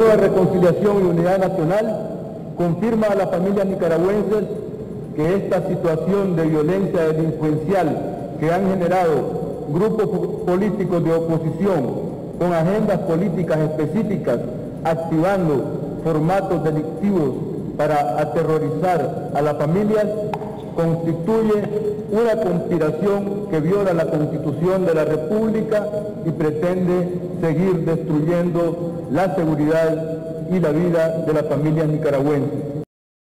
Gobierno de Reconciliación y Unidad Nacional confirma a las familias nicaragüenses que esta situación de violencia delincuencial que han generado grupos políticos de oposición con agendas políticas específicas, activando formatos delictivos para aterrorizar a las familias, constituye una conspiración que viola la Constitución de la República y pretende seguir destruyendo la seguridad y la vida de las familias nicaragüenses.